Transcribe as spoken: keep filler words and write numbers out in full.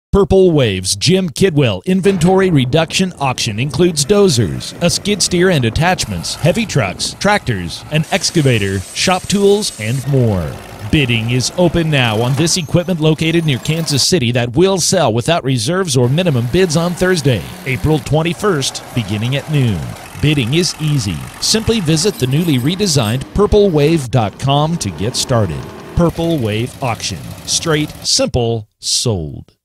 Purple Wave's Jim Kidwell inventory reduction auction includes dozers, a skid steer and attachments, heavy trucks, tractors, an excavator, shop tools, and more. Bidding is open now on this equipment located near Kansas City that will sell without reserves or minimum bids on Thursday, April twenty-first, beginning at noon. Bidding is easy. Simply visit the newly redesigned purple wave dot com to get started. Purple Wave Auction. Straight, simple, sold.